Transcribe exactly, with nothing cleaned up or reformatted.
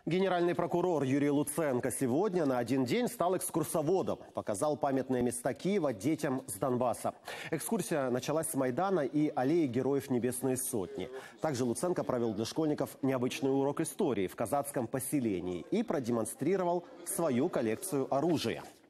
Генеральный прокурор Юрий Луценко сегодня на один день стал экскурсоводом. Показал памятные места Киева детям с Донбасса. Экскурсия началась с Майдана и аллеи Героев Небесной Сотни. Также Луценко провел для школьников необычный урок истории в казацком поселении и продемонстрировал свою коллекцию оружия.